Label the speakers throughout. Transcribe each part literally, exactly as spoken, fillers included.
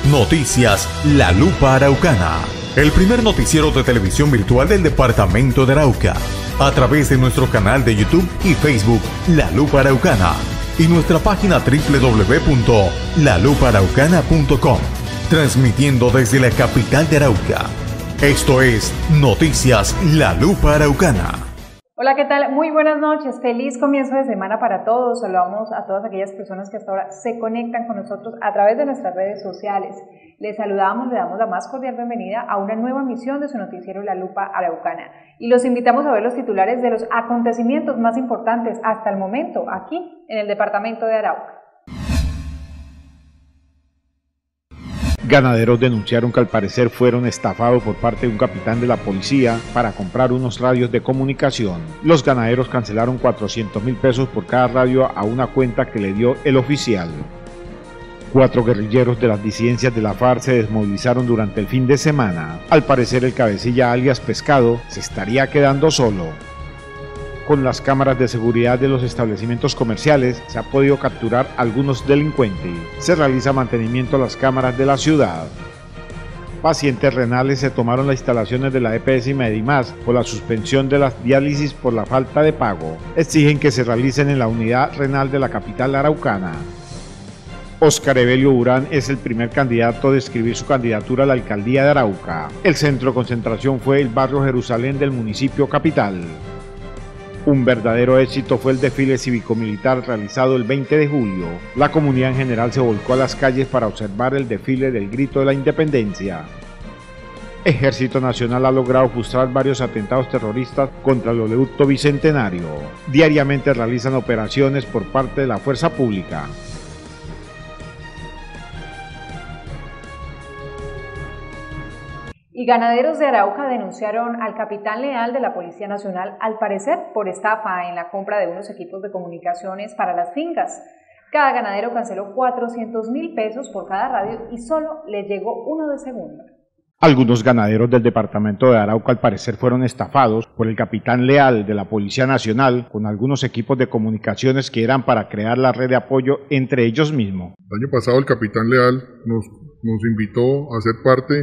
Speaker 1: Noticias La Lupa Araucana, el primer noticiero de televisión virtual del departamento de Arauca, a través de nuestro canal de YouTube y Facebook La Lupa Araucana y nuestra página doble u doble u doble u punto la lupa araucana punto com, transmitiendo desde la capital de Arauca. Esto es Noticias La Lupa Araucana.
Speaker 2: Hola, ¿qué tal? Muy buenas noches, feliz comienzo de semana para todos. Saludamos a todas aquellas personas que hasta ahora se conectan con nosotros a través de nuestras redes sociales. Les saludamos, le damos la más cordial bienvenida a una nueva emisión de su noticiero La Lupa Araucana y los invitamos a ver los titulares de los acontecimientos más importantes hasta el momento aquí en el departamento de Arauca.
Speaker 3: Ganaderos denunciaron que al parecer fueron estafados por parte de un capitán de la policía para comprar unos radios de comunicación. Los ganaderos cancelaron cuatrocientos mil pesos por cada radio a una cuenta que le dio el oficial. Cuatro guerrilleros de las disidencias de la FARC se desmovilizaron durante el fin de semana. Al parecer el cabecilla alias Pescado se estaría quedando solo. Con las cámaras de seguridad de los establecimientos comerciales se ha podido capturar algunos delincuentes. Se realiza mantenimiento a las cámaras de la ciudad. Pacientes renales se tomaron las instalaciones de la E P S y Medimás por la suspensión de las diálisis por la falta de pago. Exigen que se realicen en la unidad renal de la capital araucana. Óscar Evelio Urán es el primer candidato a inscribir su candidatura a la alcaldía de Arauca. El centro de concentración fue el barrio Jerusalén del municipio capital. Un verdadero éxito fue el desfile cívico-militar realizado el veinte de julio. La comunidad en general se volcó a las calles para observar el desfile del Grito de la Independencia. Ejército Nacional ha logrado frustrar varios atentados terroristas contra el oleoducto Bicentenario. Diariamente realizan operaciones por parte de la fuerza pública.
Speaker 2: Y ganaderos de Arauca denunciaron al capitán leal de la Policía Nacional, al parecer por estafa en la compra de unos equipos de comunicaciones para las fincas. Cada ganadero canceló cuatrocientos mil pesos por cada radio y solo le llegó uno de segunda.
Speaker 3: Algunos ganaderos del departamento de Arauca al parecer fueron estafados por el capitán leal de la Policía Nacional con algunos equipos de comunicaciones que eran para crear la red de apoyo entre ellos mismos.
Speaker 4: El año pasado el capitán leal nos, nos invitó a ser parte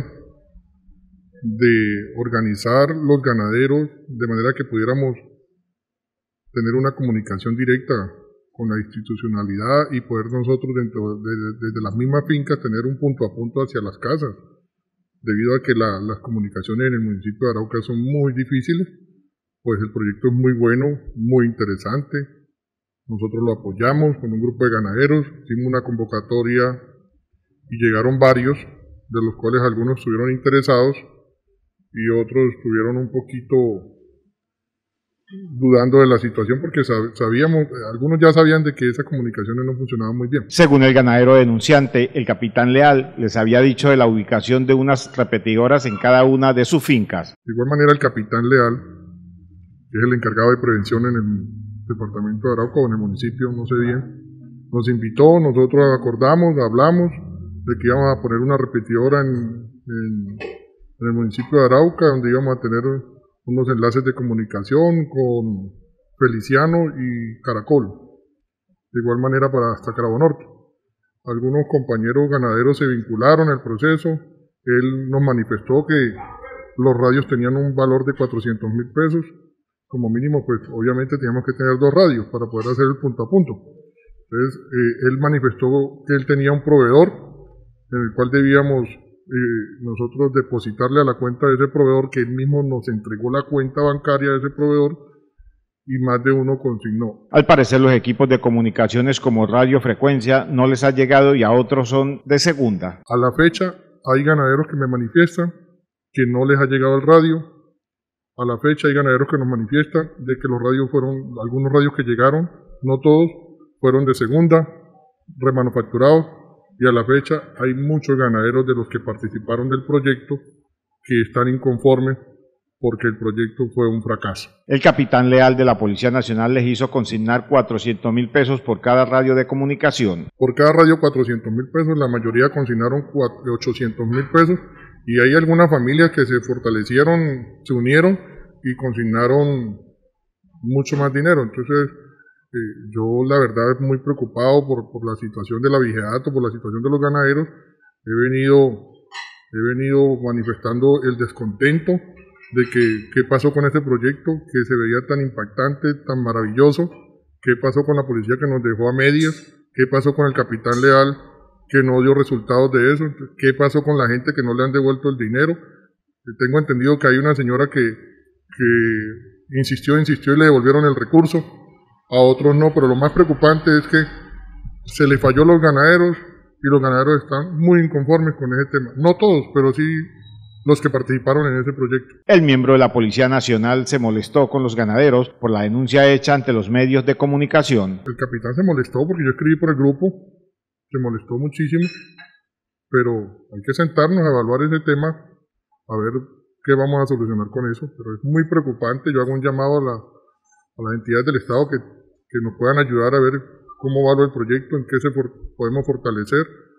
Speaker 4: de organizar los ganaderos de manera que pudiéramos tener una comunicación directa con la institucionalidad y poder nosotros dentro de, de, desde las mismas fincas tener un punto a punto hacia las casas, debido a que la, las comunicaciones en el municipio de Arauca son muy difíciles. Pues el proyecto es muy bueno, muy interesante, nosotros lo apoyamos con un grupo de ganaderos, hicimos una convocatoria y llegaron varios, de los cuales algunos estuvieron interesados y otros estuvieron un poquito dudando de la situación porque sabíamos, algunos ya sabían de que esas comunicaciones no funcionaban muy bien.
Speaker 3: Según el ganadero denunciante, el capitán leal les había dicho de la ubicación de unas repetidoras en cada una de sus fincas.
Speaker 4: De igual manera el capitán leal, que es el encargado de prevención en el departamento de Arauca o en el municipio, no sé bien, nos invitó, nosotros acordamos, hablamos de que íbamos a poner una repetidora en, en en el municipio de Arauca, donde íbamos a tener unos enlaces de comunicación con Feliciano y Caracol, de igual manera para hasta Cabo Norte. Algunos compañeros ganaderos se vincularon al proceso, él nos manifestó que los radios tenían un valor de cuatrocientos mil pesos, como mínimo pues obviamente teníamos que tener dos radios para poder hacer el punto a punto. Entonces eh, él manifestó que él tenía un proveedor en el cual debíamos Eh, nosotros depositarle a la cuenta de ese proveedor, que él mismo nos entregó la cuenta bancaria de ese proveedor y más de uno consignó.
Speaker 3: Al parecer los equipos de comunicaciones como radiofrecuencia no les ha llegado y a otros son de segunda.
Speaker 4: A la fecha hay ganaderos que me manifiestan que no les ha llegado el radio. A la fecha hay ganaderos que nos manifiestan de que los radios fueron, algunos radios que llegaron, no todos, fueron de segunda, remanufacturados. Y a la fecha hay muchos ganaderos de los que participaron del proyecto que están inconformes porque el proyecto fue un fracaso.
Speaker 3: El capitán leal de la Policía Nacional les hizo consignar cuatrocientos mil pesos por cada radio de comunicación.
Speaker 4: Por cada radio cuatrocientos mil pesos, la mayoría consignaron ochocientos mil pesos y hay algunas familias que se fortalecieron, se unieron y consignaron mucho más dinero. Entonces yo la verdad muy preocupado por, por la situación de la vigilato, por la situación de los ganaderos, he venido, he venido manifestando el descontento de que qué pasó con este proyecto que se veía tan impactante, tan maravilloso, qué pasó con la policía que nos dejó a medias, qué pasó con el capitán Leal que no dio resultados de eso, qué pasó con la gente que no le han devuelto el dinero. Tengo entendido que hay una señora que, que insistió, insistió y le devolvieron el recurso, a otros no, pero lo más preocupante es que se le falló a los ganaderos y los ganaderos están muy inconformes con ese tema. No todos, pero sí los que participaron en ese proyecto.
Speaker 3: El miembro de la Policía Nacional se molestó con los ganaderos por la denuncia hecha ante los medios de comunicación.
Speaker 4: El capitán se molestó porque yo escribí por el grupo, se molestó muchísimo, pero hay que sentarnos a evaluar ese tema, a ver qué vamos a solucionar con eso, pero es muy preocupante. Yo hago un llamado a, la, a las entidades del Estado que, que nos puedan ayudar a ver cómo va el proyecto, en qué se for, podemos fortalecer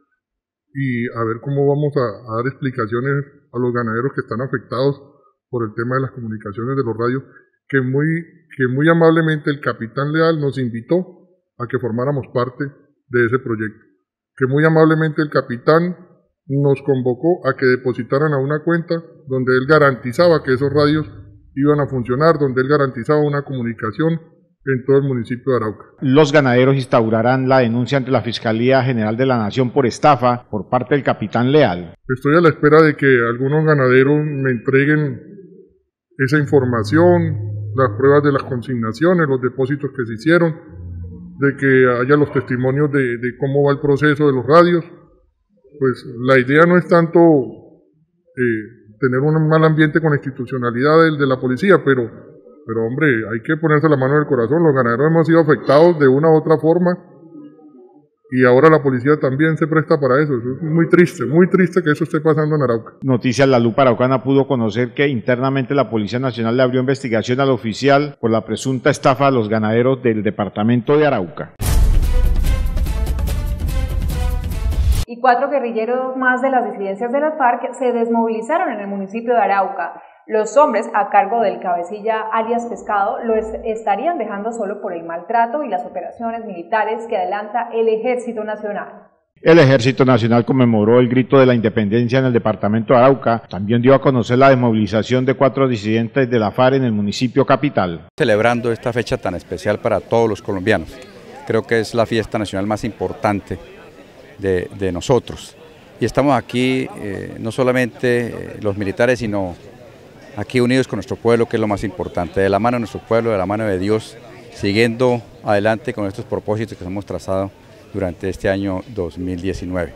Speaker 4: y a ver cómo vamos a, a dar explicaciones a los ganaderos que están afectados por el tema de las comunicaciones de los radios, que muy, que muy amablemente el capitán Leal nos invitó a que formáramos parte de ese proyecto, que muy amablemente el capitán nos convocó a que depositaran a una cuenta donde él garantizaba que esos radios iban a funcionar, donde él garantizaba una comunicación en todo el municipio de Arauca.
Speaker 3: Los ganaderos instaurarán la denuncia ante la Fiscalía General de la Nación por estafa por parte del capitán Leal.
Speaker 4: Estoy a la espera de que algunos ganaderos me entreguen esa información, las pruebas de las consignaciones, los depósitos que se hicieron, de que haya los testimonios de, de cómo va el proceso de los radios. Pues la idea no es tanto eh, tener un mal ambiente con la institucionalidad de, de la policía, pero, pero hombre, hay que ponerse la mano en el corazón. Los ganaderos hemos sido afectados de una u otra forma y ahora la policía también se presta para eso. Eso es muy triste, muy triste que eso esté pasando en Arauca.
Speaker 3: Noticias La Lupa Araucana pudo conocer que internamente la Policía Nacional le abrió investigación al oficial por la presunta estafa a los ganaderos del departamento de Arauca.
Speaker 2: Y cuatro guerrilleros más de las disidencias de las FARC se desmovilizaron en el municipio de Arauca. Los hombres a cargo del cabecilla alias Pescado lo es, estarían dejando solo por el maltrato y las operaciones militares que adelanta el Ejército Nacional.
Speaker 3: El Ejército Nacional conmemoró el grito de la independencia en el departamento de Arauca. También dio a conocer la desmovilización de cuatro disidentes de la FARC en el municipio capital.
Speaker 5: Celebrando esta fecha tan especial para todos los colombianos. Creo que es la fiesta nacional más importante De, de nosotros, y estamos aquí eh, no solamente eh, los militares, sino aquí unidos con nuestro pueblo, que es lo más importante, de la mano de nuestro pueblo, de la mano de Dios, siguiendo adelante con estos propósitos que hemos trazado durante este año dos mil diecinueve.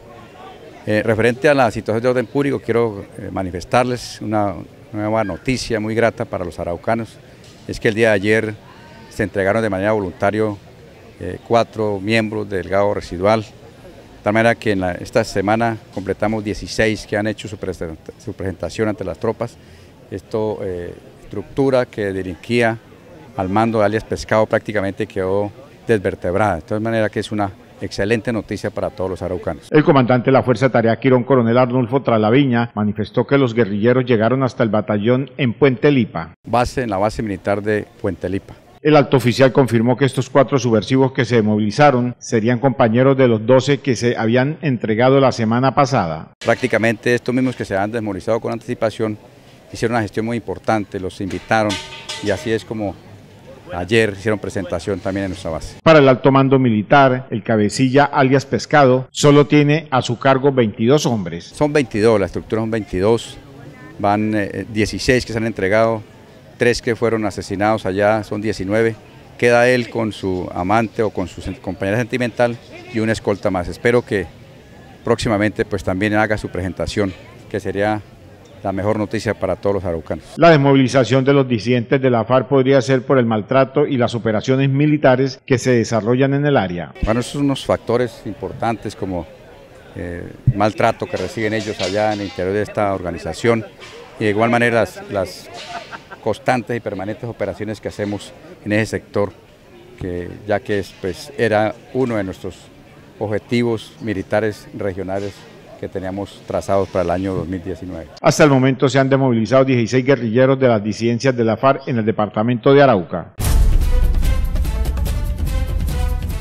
Speaker 5: Eh, referente a la situación de orden público, quiero eh, manifestarles una nueva noticia muy grata para los araucanos, es que el día de ayer se entregaron de manera voluntaria eh, cuatro miembros del Gado Residual. De tal manera que en la, esta semana completamos dieciséis que han hecho su, presenta, su presentación ante las tropas. Esto, eh, estructura que dirigía al mando de alias Pescado prácticamente quedó desvertebrada. De todas maneras que es una excelente noticia para todos los araucanos.
Speaker 3: El comandante de la Fuerza de Tarea Quirón, coronel Arnulfo Tralaviña, manifestó que los guerrilleros llegaron hasta el batallón en Puente Lipa.
Speaker 5: Base en la base militar de Puente Lipa.
Speaker 3: El alto oficial confirmó que estos cuatro subversivos que se movilizaron serían compañeros de los doce que se habían entregado la semana pasada.
Speaker 5: Prácticamente estos mismos que se han desmovilizado con anticipación hicieron una gestión muy importante, los invitaron y así es como ayer hicieron presentación también en nuestra base.
Speaker 3: Para el alto mando militar, el cabecilla alias Pescado solo tiene a su cargo veintidós hombres.
Speaker 5: Son veintidós, la estructura son veintidós, van eh, dieciséis que se han entregado. Tres que fueron asesinados allá, son diecinueve, queda él con su amante o con su compañera sentimental y una escolta más. Espero que próximamente pues también haga su presentación, que sería la mejor noticia para todos los araucanos.
Speaker 3: La desmovilización de los disidentes de la FARC podría ser por el maltrato y las operaciones militares que se desarrollan en el área.
Speaker 5: Bueno, esos son unos factores importantes como eh, maltrato que reciben ellos allá en el interior de esta organización y de igual manera las, las constantes y permanentes operaciones que hacemos en ese sector, que ya que es, pues, era uno de nuestros objetivos militares regionales que teníamos trazados para el año dos mil diecinueve.
Speaker 3: Hasta el momento se han demovilizado dieciséis guerrilleros de las disidencias de la FARC en el departamento de Arauca.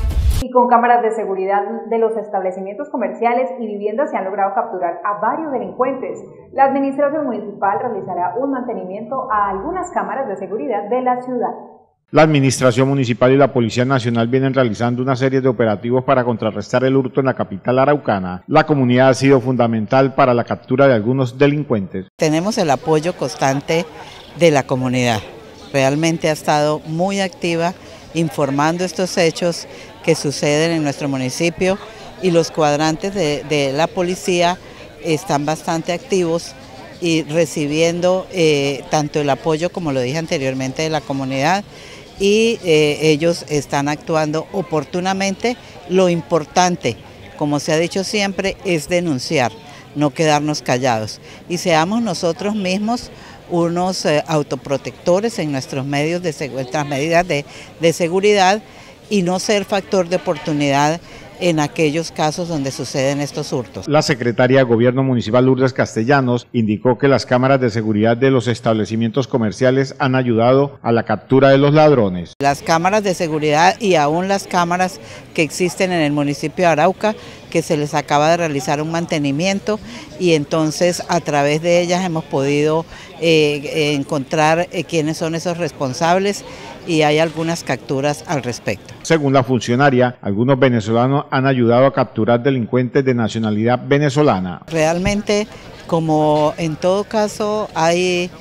Speaker 2: Y con cámaras de seguridad de los establecimientos comerciales y viviendas se han logrado capturar a varios delincuentes. La administración municipal realizará un mantenimiento a algunas cámaras de seguridad de la ciudad.
Speaker 3: La Administración Municipal y la Policía Nacional vienen realizando una serie de operativos para contrarrestar el hurto en la capital araucana. La comunidad ha sido fundamental para la captura de algunos delincuentes.
Speaker 6: Tenemos el apoyo constante de la comunidad. Realmente ha estado muy activa informando estos hechos que suceden en nuestro municipio y los cuadrantes de, de la policía están bastante activos y recibiendo eh, tanto el apoyo, como lo dije anteriormente, de la comunidad, y eh, ellos están actuando oportunamente. Lo importante, como se ha dicho siempre, es denunciar, no quedarnos callados, y seamos nosotros mismos unos eh, autoprotectores en nuestros medios de nuestras medidas de, de seguridad, y no ser factor de oportunidad en aquellos casos donde suceden estos hurtos.
Speaker 3: La secretaria de Gobierno Municipal Lourdes Castellanos indicó que las cámaras de seguridad de los establecimientos comerciales han ayudado a la captura de los ladrones.
Speaker 6: Las cámaras de seguridad y aún las cámaras que existen en el municipio de Arauca, que se les acaba de realizar un mantenimiento, y entonces a través de ellas hemos podido eh, encontrar eh, quiénes son esos responsables, y hay algunas capturas al respecto.
Speaker 3: Según la funcionaria, algunos venezolanos han ayudado a capturar delincuentes de nacionalidad venezolana.
Speaker 6: Realmente, como en todo caso hay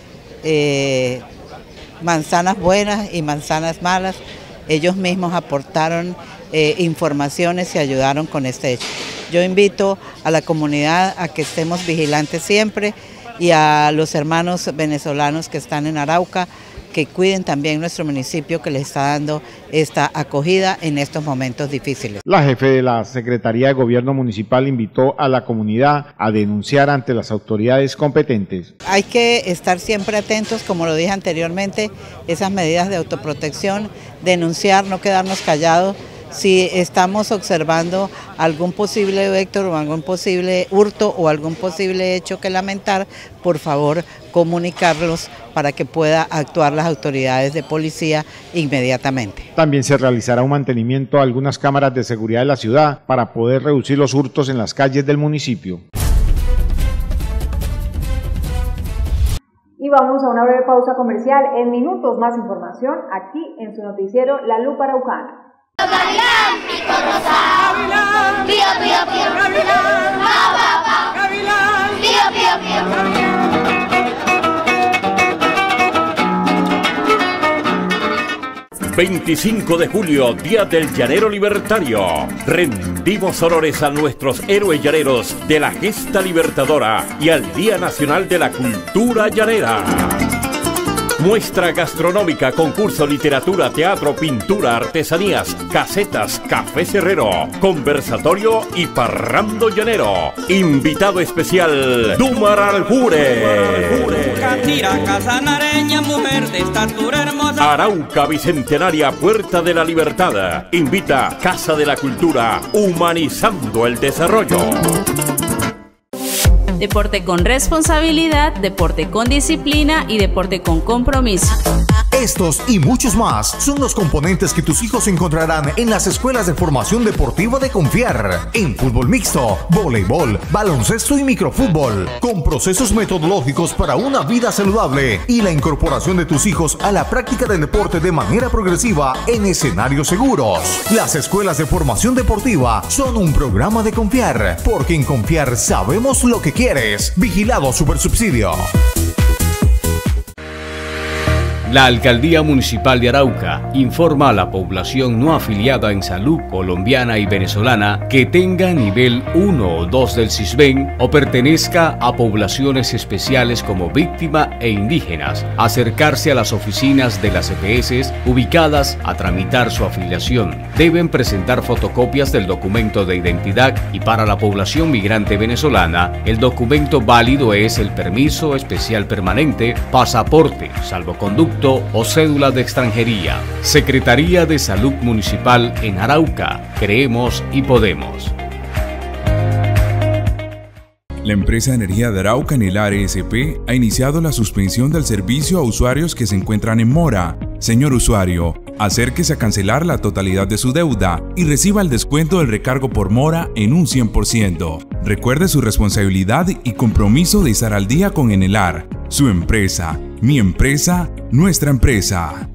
Speaker 6: eh, manzanas buenas y manzanas malas, ellos mismos aportaron eh, informaciones y ayudaron con este hecho. Yo invito a la comunidad a que estemos vigilantes siempre, y a los hermanos venezolanos que están en Arauca, que cuiden también nuestro municipio, que les está dando esta acogida en estos momentos difíciles.
Speaker 3: La jefe de la Secretaría de Gobierno Municipal invitó a la comunidad a denunciar ante las autoridades competentes.
Speaker 6: Hay que estar siempre atentos, como lo dije anteriormente, esas medidas de autoprotección, denunciar, no quedarnos callados. Si estamos observando algún posible vector o algún posible hurto o algún posible hecho que lamentar, por favor comunicarlos para que pueda actuar las autoridades de policía inmediatamente.
Speaker 3: También se realizará un mantenimiento a algunas cámaras de seguridad de la ciudad para poder reducir los hurtos en las calles del municipio.
Speaker 2: Y vamos a una breve pausa comercial. En minutos más información aquí en su noticiero La Lupa Araucana.
Speaker 7: Gavilán, pico rosado, pío, pío, pío, Gavilán, va, va, va, Gavilán, pío, pío, pío.
Speaker 8: veinticinco de julio, Día del Llanero Libertario. Rendimos honores a nuestros héroes llaneros de la Gesta Libertadora y al Día Nacional de la Cultura Llanera. Muestra gastronómica, concurso, literatura, teatro, pintura, artesanías, casetas, café cerrero, conversatorio y parrando llanero. Invitado especial, Dumar Aljure.
Speaker 9: Mujer de estatura hermosa.
Speaker 8: Arauca Bicentenaria, Puerta de la Libertad. Invita Casa de la Cultura, humanizando el desarrollo.
Speaker 10: Deporte con responsabilidad, deporte con disciplina y deporte con compromiso.
Speaker 1: Estos y muchos más son los componentes que tus hijos encontrarán en las escuelas de formación deportiva de Confiar, en fútbol mixto, voleibol, baloncesto y microfútbol, con procesos metodológicos para una vida saludable y la incorporación de tus hijos a la práctica del deporte de manera progresiva en escenarios seguros. Las escuelas de formación deportiva son un programa de Confiar, porque en Confiar sabemos lo que quieres. Vigilado Supersubsidio.
Speaker 11: La Alcaldía Municipal de Arauca informa a la población no afiliada en salud colombiana y venezolana que tenga nivel uno o dos del CISBEN o pertenezca a poblaciones especiales como víctima e indígenas, acercarse a las oficinas de las E P S ubicadas a tramitar su afiliación. Deben presentar fotocopias del documento de identidad y para la población migrante venezolana, el documento válido es el permiso especial permanente, pasaporte, salvoconducto o cédula de extranjería. Secretaría de Salud Municipal en Arauca. Creemos y podemos.
Speaker 12: La empresa de energía de Arauca, Nelar S P, ha iniciado la suspensión del servicio a usuarios que se encuentran en mora. Señor usuario, Acérquese a cancelar la totalidad de su deuda y reciba el descuento del recargo por mora en un cien por ciento. Recuerde su responsabilidad y compromiso de estar al día con Enelar, su empresa, mi empresa, nuestra empresa.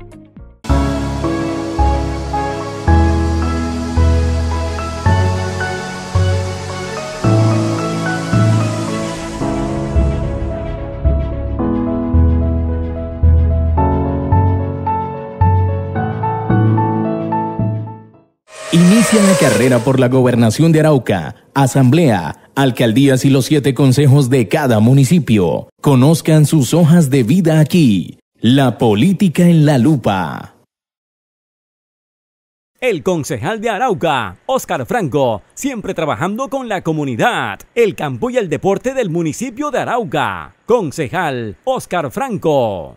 Speaker 9: Inicia la carrera por la gobernación de Arauca, asamblea, alcaldías y los siete consejos de cada municipio. Conozcan sus hojas de vida aquí. La política en la lupa.
Speaker 13: El concejal de Arauca, Óscar Franco, siempre trabajando con la comunidad, el campo y el deporte del municipio de Arauca. Concejal Óscar Franco.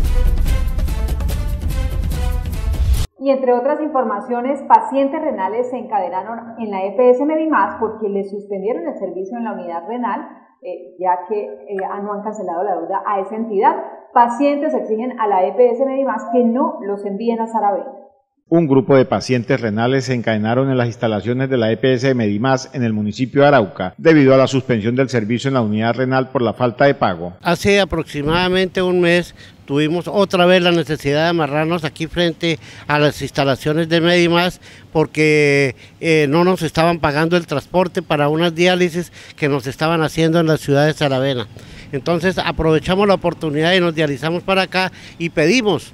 Speaker 2: Y entre otras informaciones, pacientes renales se encadenaron en la E P S Medimás porque les suspendieron el servicio en la unidad renal, eh, ya que eh, no han cancelado la deuda a esa entidad. Pacientes exigen a la E P S Medimás que no los envíen a Saravena.
Speaker 3: Un grupo de pacientes renales se encadenaron en las instalaciones de la E P S Medimás en el municipio de Arauca debido a la suspensión del servicio en la unidad renal por la falta de pago.
Speaker 14: Hace aproximadamente un mes tuvimos otra vez la necesidad de amarrarnos aquí frente a las instalaciones de Medimás porque eh, no nos estaban pagando el transporte para unas diálisis que nos estaban haciendo en la ciudad de Saravena. Entonces aprovechamos la oportunidad y nos dializamos para acá y pedimos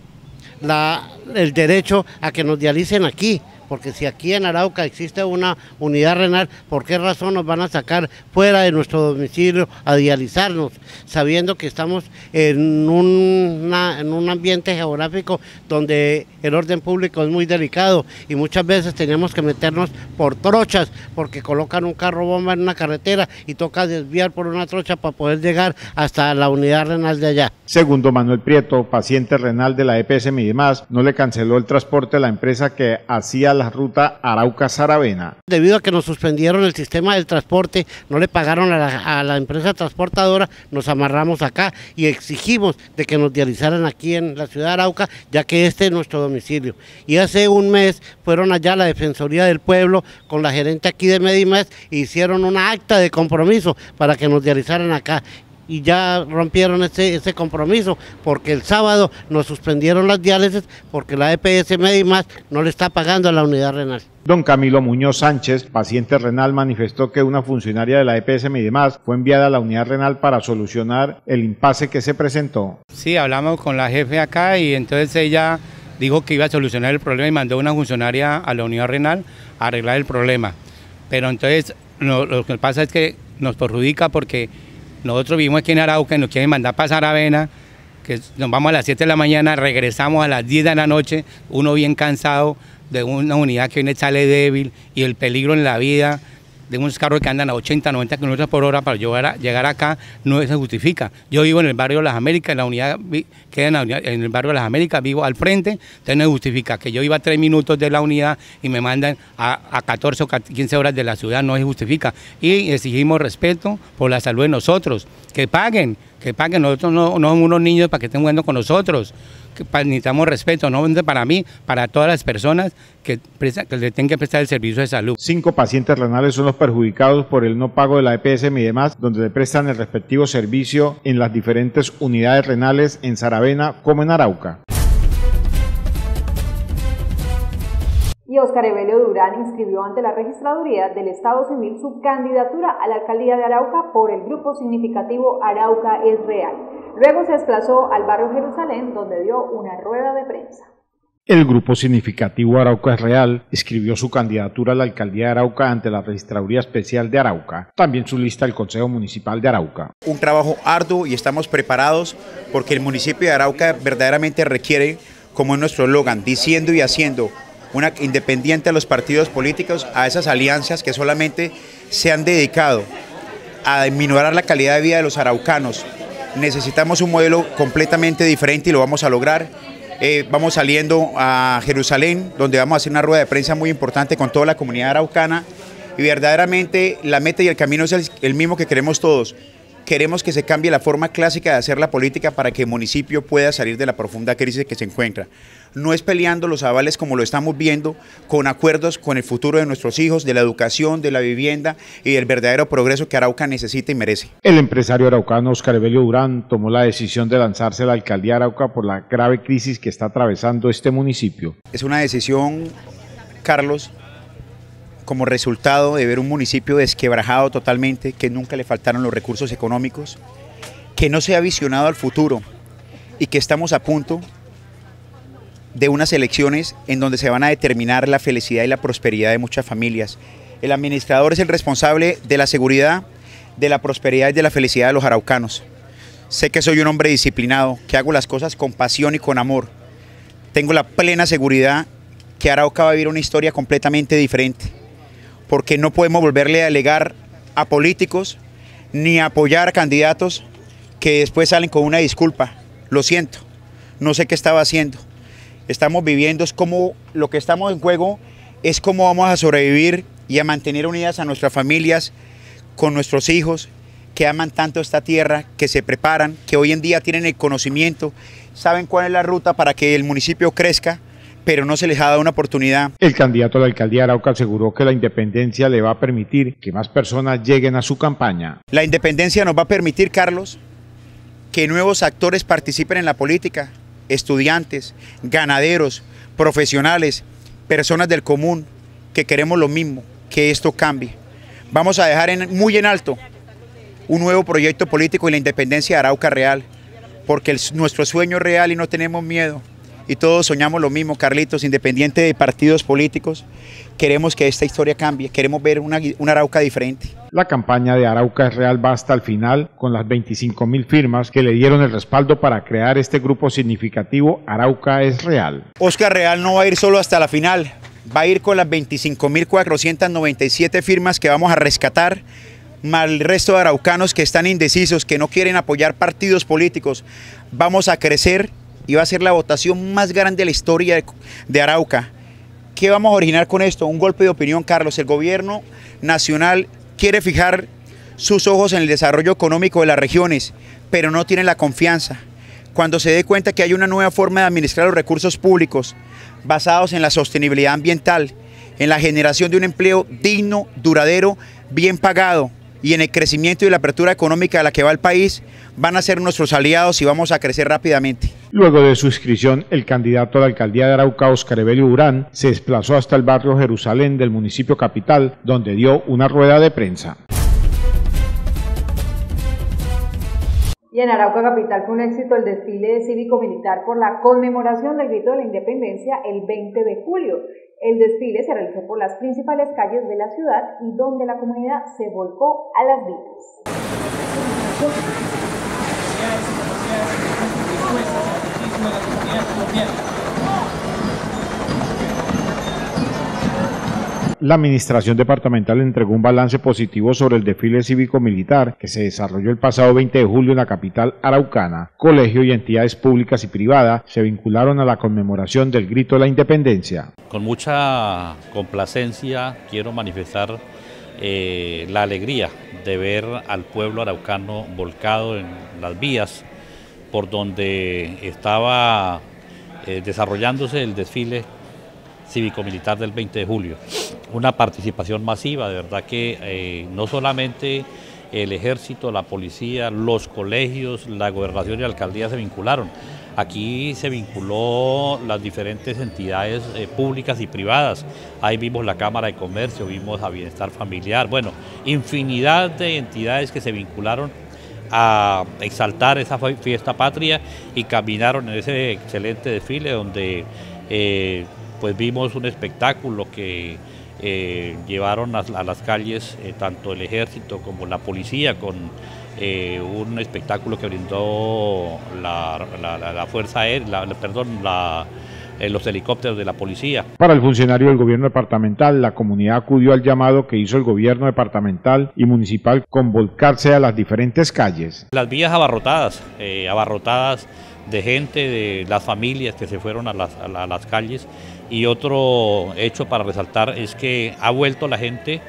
Speaker 14: La, el derecho a que nos dialicen aquí, porque si aquí en Arauca existe una unidad renal, ¿por qué razón nos van a sacar fuera de nuestro domicilio a dializarnos, sabiendo que estamos en, una, en un ambiente geográfico donde el orden público es muy delicado y muchas veces tenemos que meternos por trochas porque colocan un carro bomba en una carretera y toca desviar por una trocha para poder llegar hasta la unidad renal de allá?
Speaker 3: Segundo Manuel Prieto, paciente renal de la E P S Medimás, no le canceló el transporte a la empresa que hacía la ruta Arauca-Saravena.
Speaker 14: Debido a que nos suspendieron el sistema del transporte, no le pagaron a la, a la empresa transportadora, nos amarramos acá y exigimos de que nos dializaran aquí en la ciudad de Arauca, ya que este es nuestro domicilio. Y hace un mes fueron allá a la Defensoría del Pueblo con la gerente aquí de Medimás e hicieron una acta de compromiso para que nos dializaran acá. Y ya rompieron ese, ese compromiso porque el sábado nos suspendieron las diálisis porque la E P S Medimás no le está pagando a la unidad renal.
Speaker 3: Don Camilo Muñoz Sánchez, paciente renal, manifestó que una funcionaria de la E P S Medimás fue enviada a la unidad renal para solucionar el impasse que se presentó.
Speaker 15: Sí, hablamos con la jefe acá y entonces ella dijo que iba a solucionar el problema y mandó una funcionaria a la unidad renal a arreglar el problema. Pero entonces lo, lo que pasa es que nos perjudica porque nosotros vivimos aquí en Arauca y nos quieren mandar para Saravena, que nos vamos a las siete de la mañana, regresamos a las diez de la noche, uno bien cansado de una unidad que viene sale débil y el peligro en la vida de unos carros que andan a ochenta, noventa kilómetros por hora para llegar, a, llegar acá no se justifica. Yo vivo en el barrio de Las Américas, en la unidad queda en, la unidad, en el barrio de Las Américas, vivo al frente, entonces no se justifica que yo iba a tres minutos de la unidad y me mandan a, a catorce o quince horas de la ciudad, no se justifica. Y exigimos respeto por la salud de nosotros, que paguen, que paguen, nosotros no, no somos unos niños para que estén jugando con nosotros. Que necesitamos respeto, no para mí, para todas las personas que, presta, que le tengan que prestar el servicio de salud.
Speaker 3: Cinco pacientes renales son los perjudicados por el no pago de la E P S y demás, donde le prestan el respectivo servicio en las diferentes unidades renales en Saravena como en Arauca.
Speaker 2: Y Óscar Evelio Durán inscribió ante la Registraduría del Estado Civil su candidatura a la alcaldía de Arauca por el grupo significativo Arauca es Real. Luego se desplazó al barrio Jerusalén, donde dio una rueda de prensa.
Speaker 3: El grupo significativo Arauca es Real inscribió su candidatura a la alcaldía de Arauca ante la Registraduría Especial de Arauca, también su lista al Consejo Municipal de Arauca.
Speaker 16: Un trabajo arduo y estamos preparados porque el municipio de Arauca verdaderamente requiere, como es nuestro eslogan, diciendo y haciendo, una independiente a los partidos políticos, a esas alianzas que solamente se han dedicado a minorar la calidad de vida de los araucanos. Necesitamos un modelo completamente diferente y lo vamos a lograr. Eh, vamos saliendo a Jerusalén, donde vamos a hacer una rueda de prensa muy importante con toda la comunidad araucana y verdaderamente la meta y el camino es el, el mismo que queremos todos, queremos que se cambie la forma clásica de hacer la política para que el municipio pueda salir de la profunda crisis que se encuentra. No es peleando los avales como lo estamos viendo, con acuerdos con el futuro de nuestros hijos, de la educación, de la vivienda y del verdadero progreso que Arauca necesita y merece.
Speaker 3: El empresario araucano Óscar Evelio Durán tomó la decisión de lanzarse a la alcaldía de Arauca por la grave crisis que está atravesando este municipio.
Speaker 16: Es una decisión, Carlos, como resultado de ver un municipio desquebrajado totalmente, que nunca le faltaron los recursos económicos, que no se ha visionado al futuro y que estamos a punto de unas elecciones en donde se van a determinar la felicidad y la prosperidad de muchas familias. El administrador es el responsable de la seguridad, de la prosperidad y de la felicidad de los araucanos. Sé que soy un hombre disciplinado, que hago las cosas con pasión y con amor. Tengo la plena seguridad que Arauca va a vivir una historia completamente diferente, porque no podemos volverle a alegar a políticos ni a apoyar a candidatos que después salen con una disculpa. Lo siento, no sé qué estaba haciendo. Estamos viviendo, es como lo que estamos en juego, es cómo vamos a sobrevivir y a mantener unidas a nuestras familias, con nuestros hijos, que aman tanto esta tierra, que se preparan, que hoy en día tienen el conocimiento, saben cuál es la ruta para que el municipio crezca, pero no se les ha dado una oportunidad.
Speaker 3: El candidato a la alcaldía de Arauca aseguró que la independencia le va a permitir que más personas lleguen a su campaña.
Speaker 16: La independencia nos va a permitir, Carlos, que nuevos actores participen en la política, estudiantes, ganaderos, profesionales, personas del común, que queremos lo mismo, que esto cambie. Vamos a dejar en, muy en alto un nuevo proyecto político y la independencia de Arauca real, porque el, nuestro sueño es real y no tenemos miedo. Y todos soñamos lo mismo, Carlitos, independiente de partidos políticos, queremos que esta historia cambie, queremos ver una, una Arauca diferente.
Speaker 3: La campaña de Arauca es real va hasta el final, con las veinticinco mil firmas que le dieron el respaldo para crear este grupo significativo Arauca es real.
Speaker 16: Óscar Real no va a ir solo hasta la final, va a ir con las veinticinco mil cuatrocientas noventa y siete firmas que vamos a rescatar, más el resto de araucanos que están indecisos, que no quieren apoyar partidos políticos. Vamos a crecer y va a ser la votación más grande de la historia de, de Arauca. ¿Qué vamos a originar con esto? Un golpe de opinión, Carlos. El gobierno nacional quiere fijar sus ojos en el desarrollo económico de las regiones, pero no tiene la confianza. Cuando se dé cuenta que hay una nueva forma de administrar los recursos públicos basados en la sostenibilidad ambiental, en la generación de un empleo digno, duradero, bien pagado y en el crecimiento y la apertura económica a la que va el país, van a ser nuestros aliados y vamos a crecer rápidamente.
Speaker 3: Luego de su inscripción, el candidato a la alcaldía de Arauca, Óscar Evelio Durán, se desplazó hasta el barrio Jerusalén del municipio capital, donde dio una rueda de prensa.
Speaker 2: Y en Arauca Capital fue un éxito el desfile cívico-militar por la conmemoración del grito de la independencia el veinte de julio. El desfile se realizó por las principales calles de la ciudad y donde la comunidad se volcó a las vías.
Speaker 3: La administración departamental entregó un balance positivo sobre el desfile cívico-militar que se desarrolló el pasado veinte de julio en la capital araucana. Colegio y entidades públicas y privadas se vincularon a la conmemoración del grito de la independencia.
Speaker 17: Con mucha complacencia quiero manifestar eh, la alegría de ver al pueblo araucano volcado en las vías por donde estaba eh, desarrollándose el desfile cívico-militar del veinte de julio. Una participación masiva, de verdad que eh, no solamente el ejército, la policía, los colegios, la gobernación y la alcaldía se vincularon. Aquí se vinculó las diferentes entidades eh, públicas y privadas. Ahí vimos la Cámara de Comercio, vimos a Bienestar Familiar, bueno, infinidad de entidades que se vincularon a exaltar esa fiesta patria y caminaron en ese excelente desfile donde eh, pues vimos un espectáculo que eh, llevaron a, a las calles eh, tanto el ejército como la policía con eh, un espectáculo que brindó la, la, la, la fuerza aérea, la, perdón, la, eh, los helicópteros de la policía.
Speaker 3: Para el funcionario del gobierno departamental, la comunidad acudió al llamado que hizo el gobierno departamental y municipal con volcarse a las diferentes calles.
Speaker 17: Las vías abarrotadas, eh, abarrotadas de gente, de las familias que se fueron a las, a las calles. Y otro hecho para resaltar es que ha vuelto la gente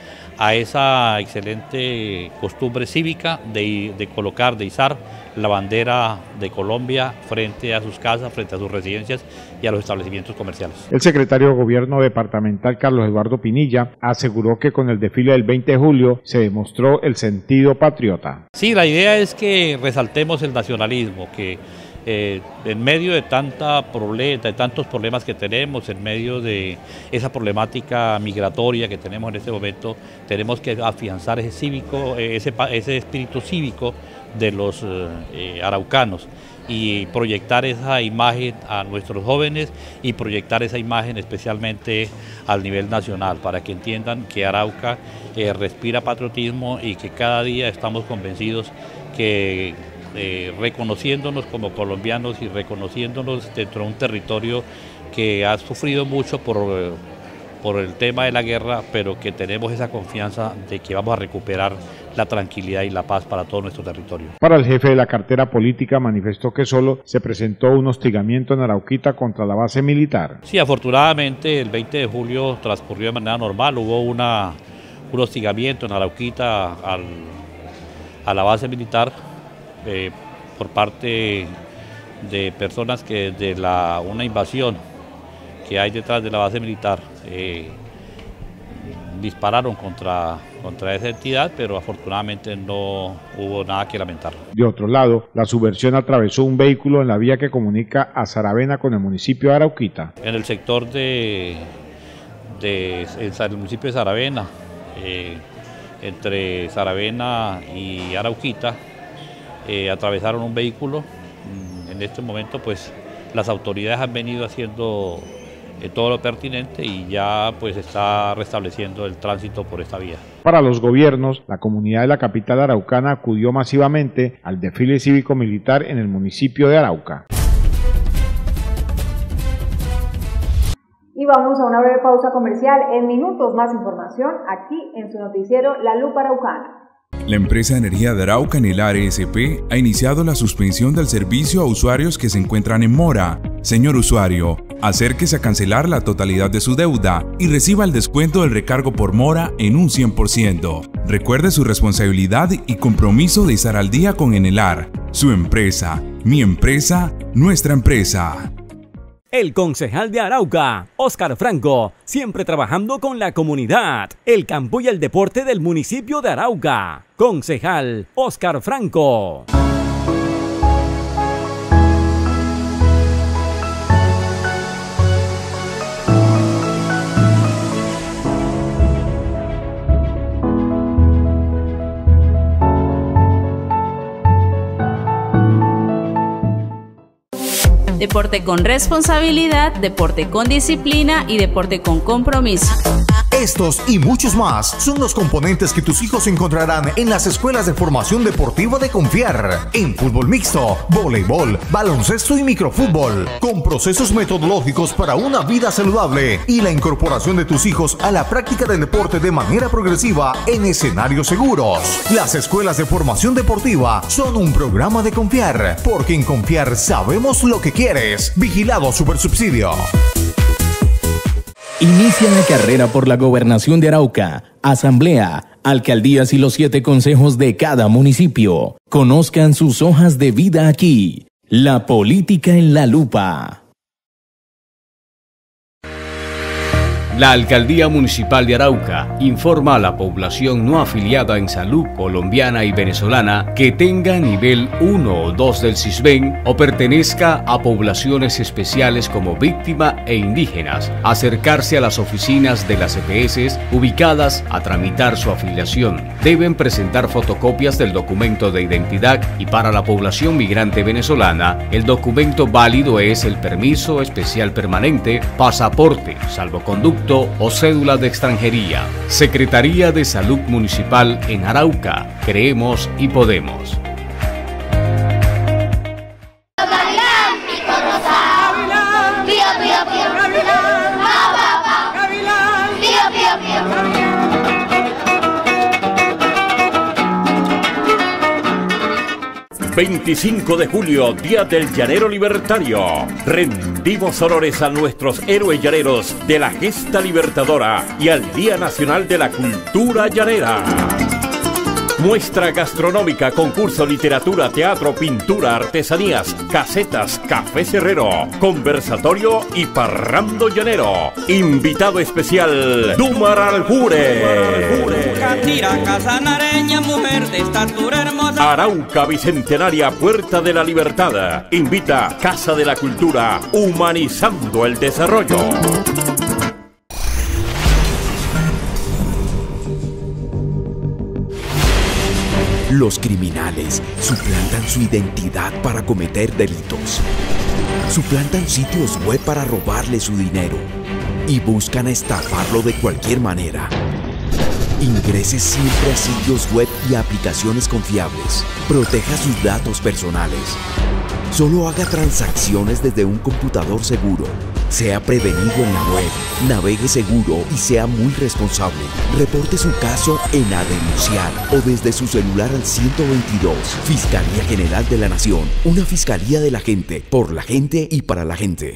Speaker 17: a esa excelente costumbre cívica de, de colocar, de izar la bandera de Colombia frente a sus casas, frente a sus residencias y a los establecimientos comerciales.
Speaker 3: El secretario de Gobierno departamental, Carlos Eduardo Pinilla, aseguró que con el desfile del veinte de julio se demostró el sentido patriota.
Speaker 17: Sí, la idea es que resaltemos el nacionalismo, que Eh, en medio de, tanta problema, de tantos problemas que tenemos, en medio de esa problemática migratoria que tenemos en este momento, tenemos que afianzar ese cívico, ese, ese espíritu cívico de los eh, araucanos y proyectar esa imagen a nuestros jóvenes y proyectar esa imagen especialmente al nivel nacional para que entiendan que Arauca eh, respira patriotismo y que cada día estamos convencidos que Eh, reconociéndonos como colombianos y reconociéndonos dentro de un territorio que ha sufrido mucho por, por el tema de la guerra, pero que tenemos esa confianza de que vamos a recuperar la tranquilidad y la paz para todo nuestro territorio.
Speaker 3: Para el jefe de la cartera política manifestó que solo se presentó un hostigamiento en Arauquita contra la base militar.
Speaker 17: Sí, afortunadamente el veinte de julio transcurrió de manera normal, hubo una, un hostigamiento en Arauquita al, a la base militar, Eh, por parte de personas que de la, una invasión que hay detrás de la base militar eh, dispararon contra, contra esa entidad, pero afortunadamente no hubo nada que lamentar.
Speaker 3: De otro lado, la subversión atravesó un vehículo en la vía que comunica a Saravena con el municipio de Arauquita.
Speaker 17: En el sector de, de el municipio de Saravena, eh, entre Saravena y Arauquita, Eh, atravesaron un vehículo. En este momento pues las autoridades han venido haciendo eh, todo lo pertinente y ya pues está restableciendo el tránsito por esta vía.
Speaker 3: Para los gobiernos, la comunidad de la capital araucana acudió masivamente al desfile cívico-militar en el municipio de Arauca.
Speaker 2: Y vamos a una breve pausa comercial. En minutos más información aquí en su noticiero La Lupa Araucana.
Speaker 12: La empresa de energía de Arauca, Nelar E S P, ha iniciado la suspensión del servicio a usuarios que se encuentran en mora. Señor usuario, acérquese a cancelar la totalidad de su deuda y reciba el descuento del recargo por mora en un cien por ciento. Recuerde su responsabilidad y compromiso de estar al día con Enelar, su empresa, mi empresa, nuestra empresa.
Speaker 13: El concejal de Arauca, Óscar Franco, siempre trabajando con la comunidad, el campo y el deporte del municipio de Arauca. Concejal Óscar Franco.
Speaker 10: Deporte con responsabilidad, deporte con disciplina y deporte con compromiso.
Speaker 1: Estos y muchos más son los componentes que tus hijos encontrarán en las escuelas de formación deportiva de Confiar, en fútbol mixto, voleibol, baloncesto y microfútbol, con procesos metodológicos para una vida saludable y la incorporación de tus hijos a la práctica del deporte de manera progresiva en escenarios seguros. Las escuelas de formación deportiva son un programa de Confiar, porque en Confiar sabemos lo que quieres. Vigilado Supersubsidio.
Speaker 9: Inicia la carrera por la gobernación de Arauca, asamblea, alcaldías y los siete consejos de cada municipio. Conozcan sus hojas de vida aquí. La política en la lupa.
Speaker 11: La Alcaldía Municipal de Arauca informa a la población no afiliada en salud colombiana y venezolana que tenga nivel uno o dos del CISBEN o pertenezca a poblaciones especiales como víctima e indígenas, acercarse a las oficinas de las E P S ubicadas a tramitar su afiliación. Deben presentar fotocopias del documento de identidad y para la población migrante venezolana, el documento válido es el permiso especial permanente, pasaporte, salvoconducto o cédula de extranjería. Secretaría de Salud Municipal en Arauca. Creemos y podemos.
Speaker 8: veinticinco de julio, Día del Llanero Libertario. Rendimos honores a nuestros héroes llaneros de la Gesta Libertadora y al Día Nacional de la Cultura Llanera. Muestra gastronómica, concurso, literatura, teatro, pintura, artesanías, casetas, café cerrero, conversatorio y parrando llanero. Invitado especial, Dumar Aljure.
Speaker 18: Casanareña, mujer de estatura hermosa.
Speaker 8: Arauca Bicentenaria, Puerta de la Libertad. Invita Casa de la Cultura, humanizando el desarrollo.
Speaker 19: Los criminales suplantan su identidad para cometer delitos. Suplantan sitios web para robarle su dinero y buscan estafarlo de cualquier manera. Ingrese siempre a sitios web y aplicaciones confiables. Proteja sus datos personales. Solo haga transacciones desde un computador seguro. Sea prevenido en la web, navegue seguro y sea muy responsable. Reporte su caso en A Denunciar o desde su celular al ciento veintidós. Fiscalía General de la Nación, una fiscalía de la gente, por la gente y para la gente.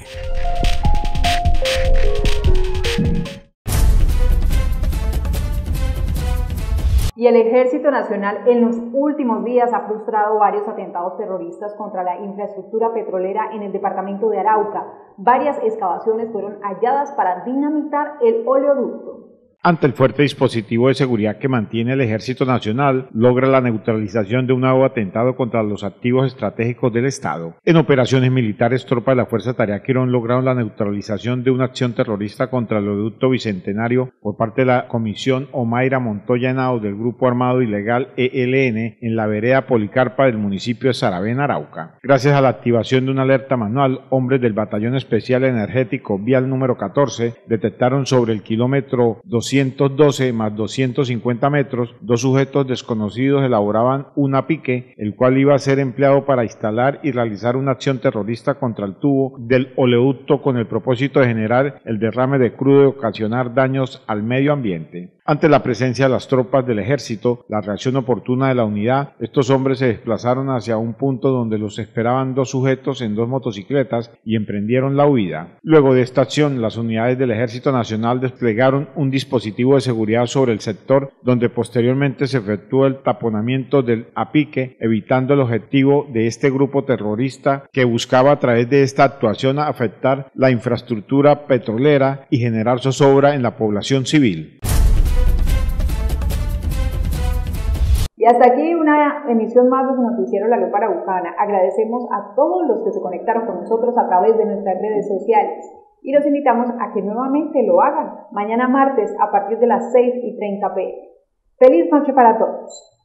Speaker 2: Y el Ejército Nacional en los últimos días ha frustrado varios atentados terroristas contra la infraestructura petrolera en el departamento de Arauca. Varias excavaciones fueron halladas para dinamitar el oleoducto.
Speaker 3: Ante el fuerte dispositivo de seguridad que mantiene el Ejército Nacional, logra la neutralización de un nuevo atentado contra los activos estratégicos del Estado. En operaciones militares, tropas de la Fuerza Tarea Quirón lograron la neutralización de una acción terrorista contra el oleoducto Bicentenario por parte de la Comisión Omaira Montoya Henao del Grupo Armado Ilegal E L N en la vereda Policarpa del municipio de Saravena, Arauca. Gracias a la activación de una alerta manual, hombres del Batallón Especial Energético Vial número catorce detectaron sobre el kilómetro doscientos doce más doscientos cincuenta metros, dos sujetos desconocidos elaboraban un apique, el cual iba a ser empleado para instalar y realizar una acción terrorista contra el tubo del oleoducto con el propósito de generar el derrame de crudo y ocasionar daños al medio ambiente. Ante la presencia de las tropas del ejército, la reacción oportuna de la unidad, estos hombres se desplazaron hacia un punto donde los esperaban dos sujetos en dos motocicletas y emprendieron la huida. Luego de esta acción, las unidades del Ejército Nacional desplegaron un dispositivo de seguridad sobre el sector, donde posteriormente se efectuó el taponamiento del apique, evitando el objetivo de este grupo terrorista que buscaba a través de esta actuación afectar la infraestructura petrolera y generar zozobra en la población civil.
Speaker 2: Y hasta aquí una emisión más de su noticiero La Lupa Araucana. Agradecemos a todos los que se conectaron con nosotros a través de nuestras redes sociales y los invitamos a que nuevamente lo hagan mañana martes a partir de las seis y treinta p m. ¡Feliz noche para todos!